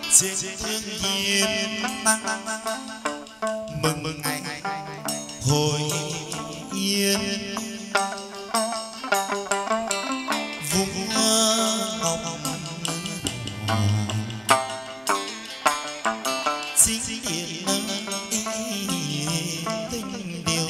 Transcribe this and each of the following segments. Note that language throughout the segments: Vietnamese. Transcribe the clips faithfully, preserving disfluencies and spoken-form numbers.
trên thiên nhiên mừng mừng ngày hồi yên vùng ngọc chính điện tình điều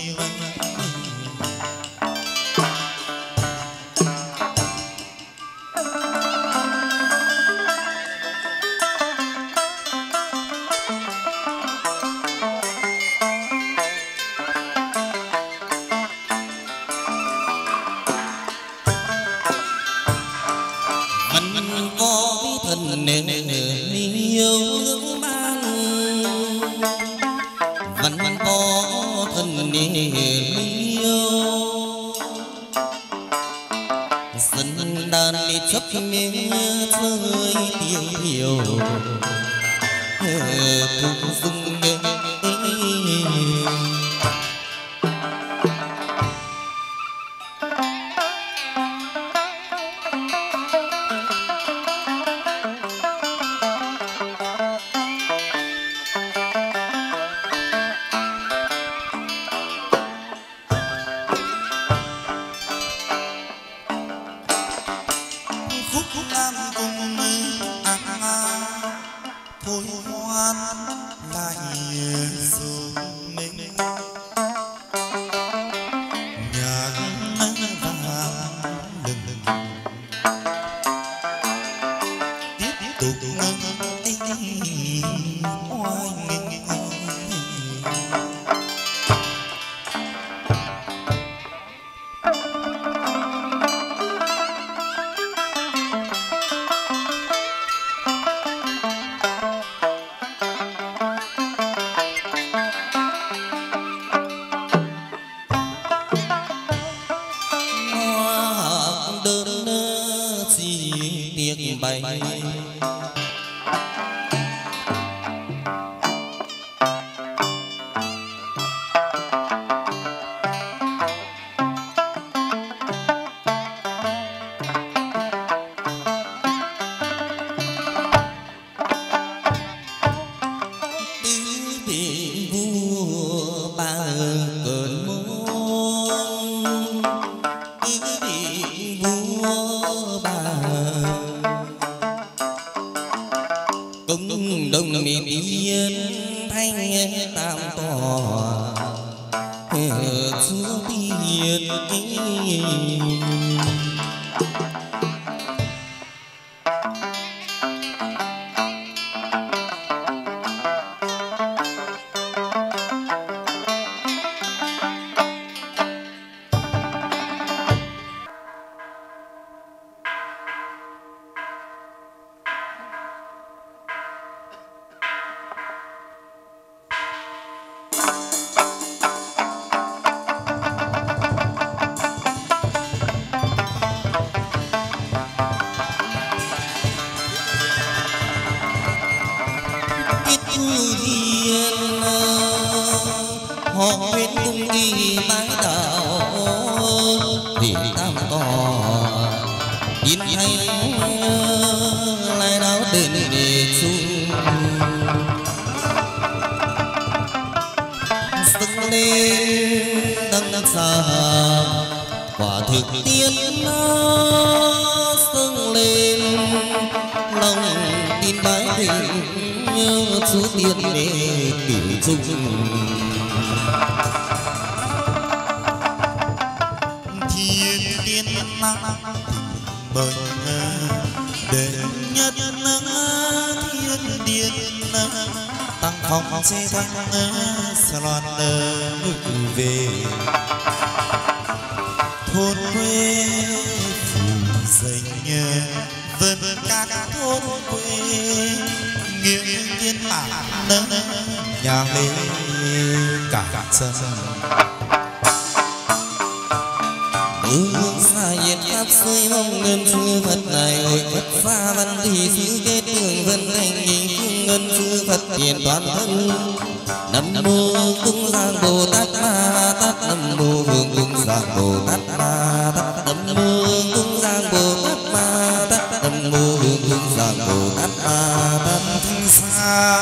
Nam mô Hương Giang Bồ Tát Ma Tát Nam mô Hương Giang giang Bồ Tát Ma Tát thanh xa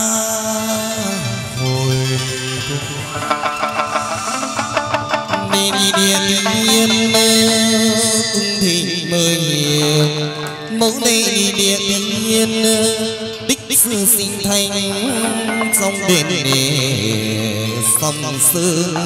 hồi đi đi điện yên cung thị mời mẫu đây đi điện yên đích đích sư sinh thành trong đền để sông sơn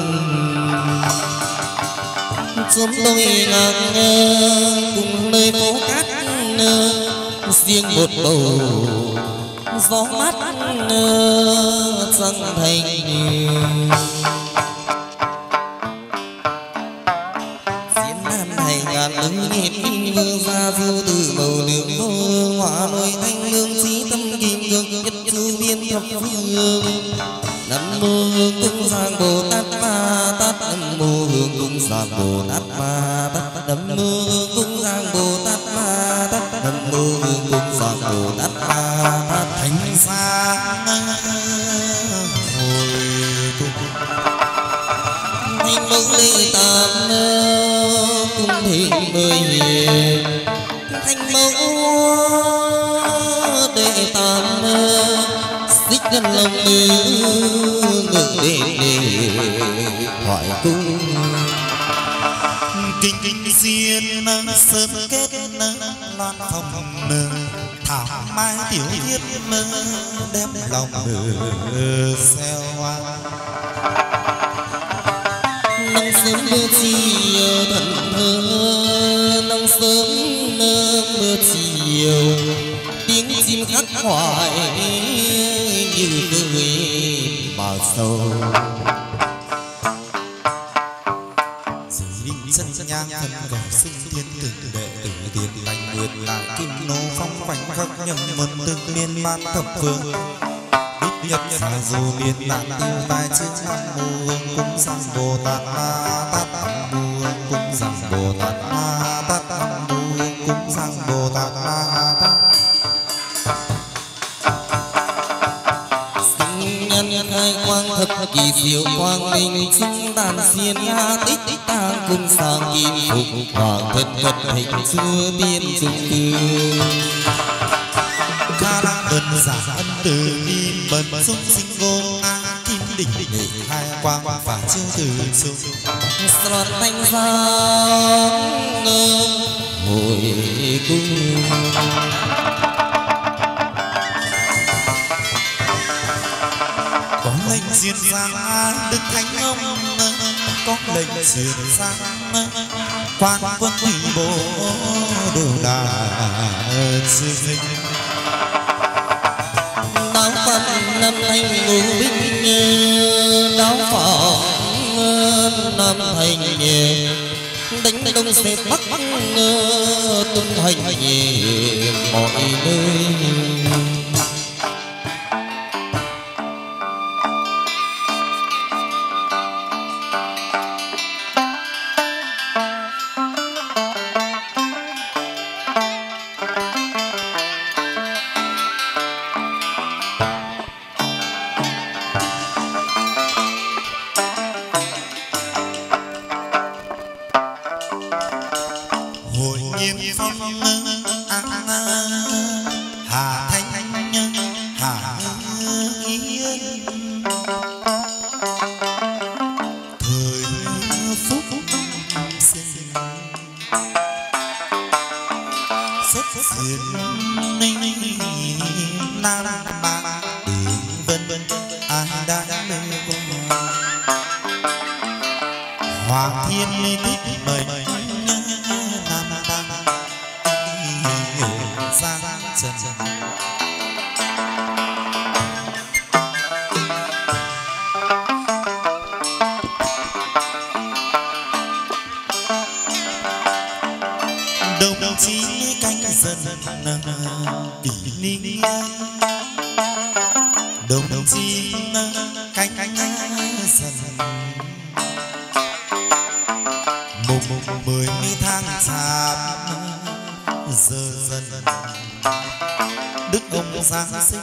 chốn đôi ngang cùng nơi phố cát riêng một bầu gió mát trăng thành diễn nam này ngàn ứng nhịp vương gia du từ màu lượng vô hoa nổi thanh lương trí tâm kim cương nhất chu biên thập phương nam mô hương cung giang Bồ Tát Ma Tát nam mô hương cung giang Bồ Tát Ma Tát nam mô hương cung giang Bồ Tát Ma Tát nam mô hương cung giang Bồ Tát Ma Tát thanh xa hồi thanh mẫu lễ tam cung thị mười thanh mẫu đệ tam xích ngân lòng ngự để hỏi cung kinh kinh diên sớm kết loan phòng thảo mai tiểu hiếp đem lòng xeo hoa nắng sớm mưa chiều thần thơ nắng sớm mưa chiều tiếng chim khắc khoải như cười vào sâu chân nhang thân cầu sinh thiên tử đệ tử tiền lành nguyệt lại kim nô phong khoảnh khắc nhầm mần từng miên man thập phương đích nhật xa dù biên nạn tiêu tai trên nam mô hương cung giang Bồ Tát Ma Tát nam mô hương cung giang Bồ Tát Ma Tát nam mô hương cung giang Bồ Tát Ma Tát sinh nhân khai quang thập kỳ diệu quang minh chúng đàn xiên ha tích tích tang cung sang kim phục hoàng thân thật hình chúa tiên trung cư ca la đơn giả ân từ ni bần dung sinh vô a kim đỉnh đỉnh hai quang và chiêu từ chung sọt thanh giang hồi cung có lệnh diên giang đức thánh ông có lệnh diên giang quan quân thủy bộ đều đà dương đáo phật năm thành ngũ binh đáo phật năm thành đánh đông xếp bắc tung hành mọi nơi đồng chí canh dân kỷ ninh đồng chí canh dân mùng mùng mười tháng chạp giờ dần đức ông giáng sinh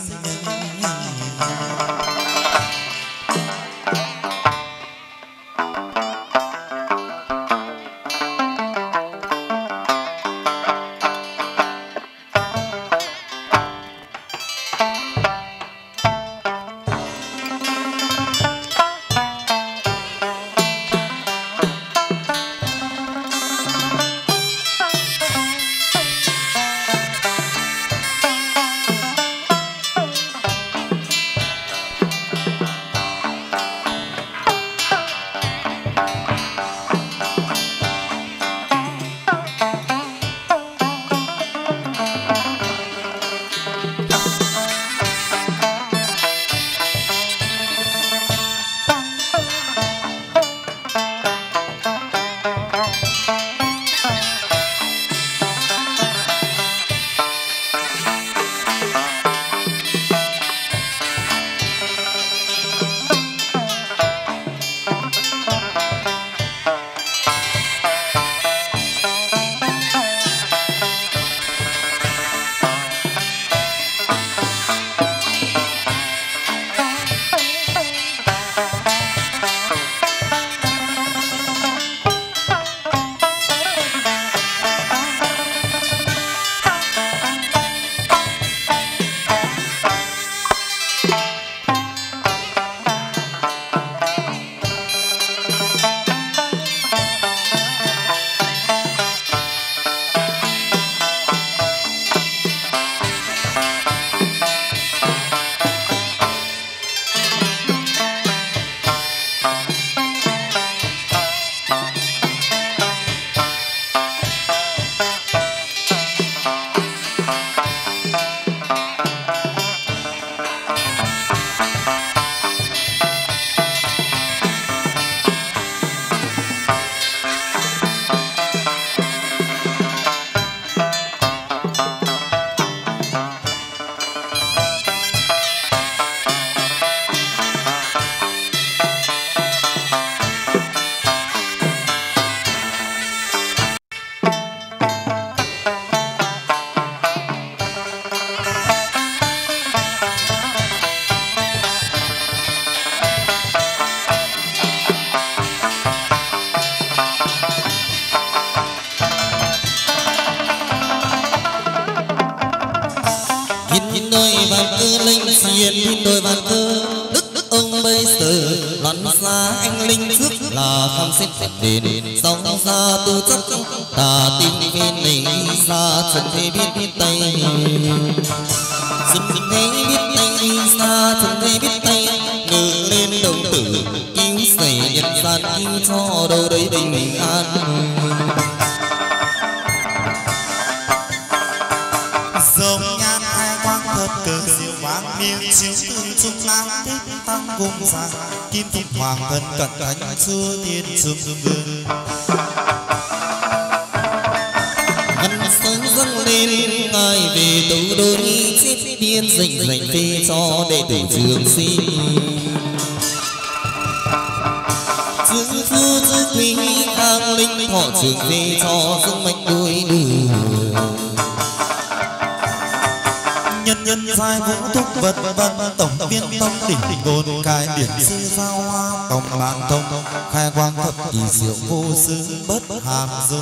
Thiên đôi vạn cơ linh xiên thiên đôi vạn cơ đức đức ông bây giờ loạn xa anh linh trước là khám xét đền song ra tu chất ta tin viên này xa chân thế biết biết tay chân thế biết tay xa chân thế biết tay ngự lên đầu tử cứu sẻ nhân gian cứu cho đâu đấy bình an. Dòng nhan hai quang thật cờ diệu vang miệng chiếu tương trung lang tích tăng cung sang kim kim hoàng thân cận thánh chúa tiên trung vương văn sơn dâng lên ngài về tấu đôi chết tiên dành dành phê cho đệ tử trường sinh chữ phu chữ quý khang linh thọ trường phê cho dương mạch đôi đường nhân nhân giai vũ thúc vật vật tổng viên tâm đỉnh cồn cài điển sư giao hoa tổng bàn thông khai quang thập kỳ diệu vô sư bất hàm dung.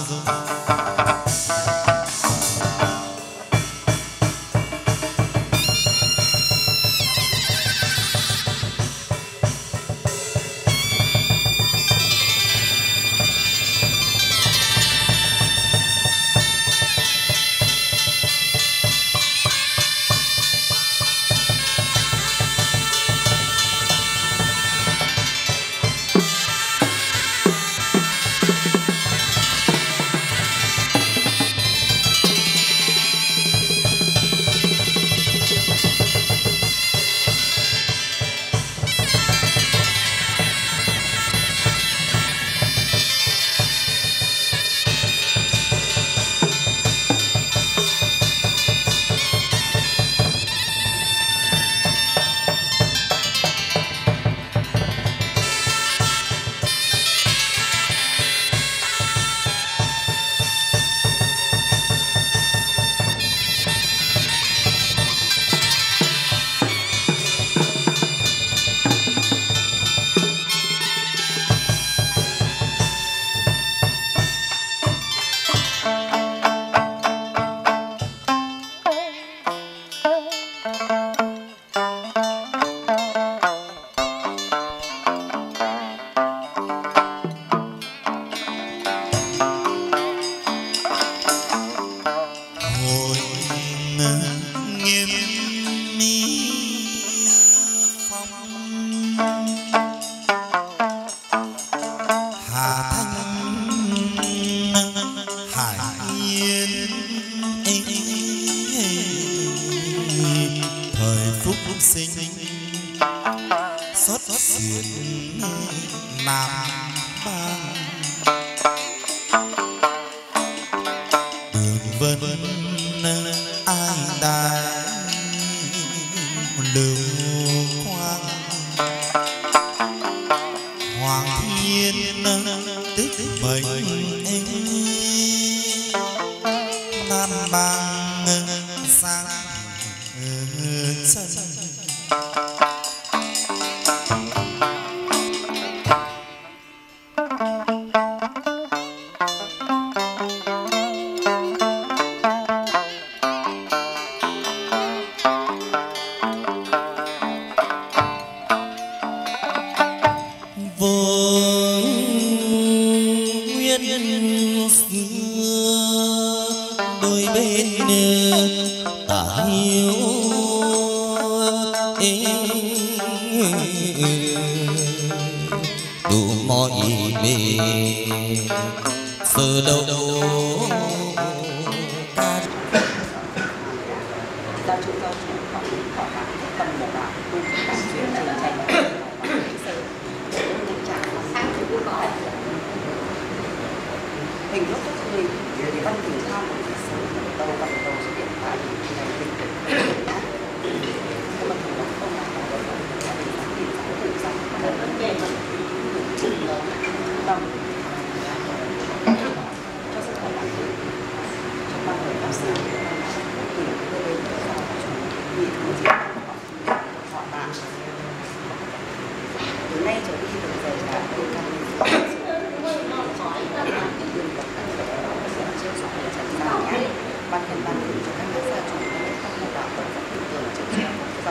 ban nhân ban cho các nhà gia chủ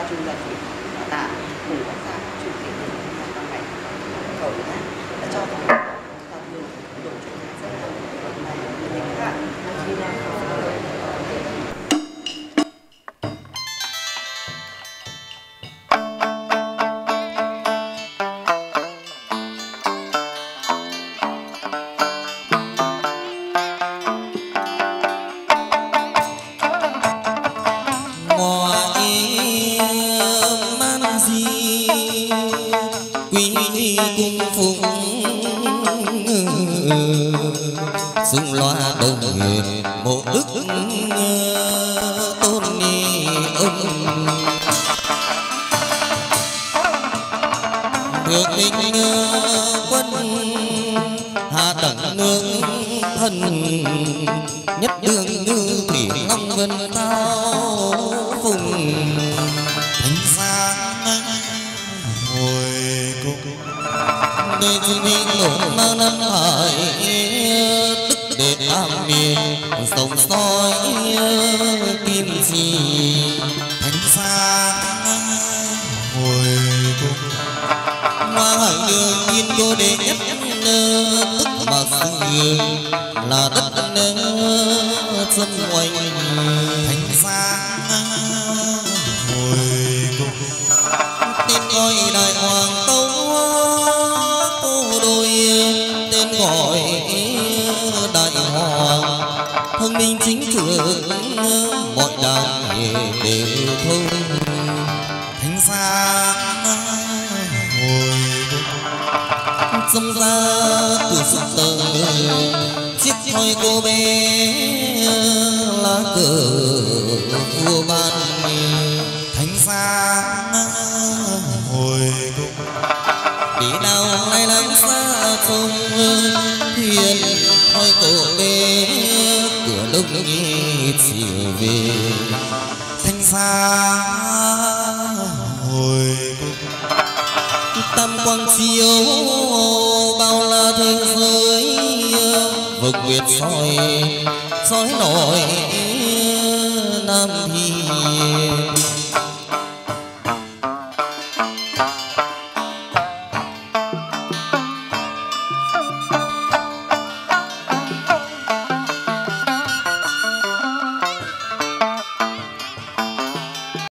chung là thì tạ cùng các gia chủ thể hiện nhà con này cầu nhá đã cho thằng ta thường đổ cho nhà rất là nhiều này mình khác khi nào sung loa đồng huyền một đức tôn ni ân được tình quân hạ tầng nương thân nhất đương như thủy long vân thao phùng thánh giang hồi cung đời chỉ vì nổi ma năm hải đức để am miền sông soi kim chi thánh giang hồi cung hoa hải đường tiên cô đệ nhất tức mà xưa là đất dân oanh thánh giang hồi cung tên gọi đại hoàng tấu cô đôi tên gọi đại hoàng thông minh chính trực mọi đảng đều thông thánh giang hồi cung sông ra từ sức tờ chiếc thoi cô bé lá cờ vua ban thánh giang hồi cung đi nào nay lắng xa sông thuyền thoi cô bé cửa lúc nghe chiều về thánh giang hồi cung tam quang chiếu bao la thế giới vực nguyệt soi soi nổi nam hi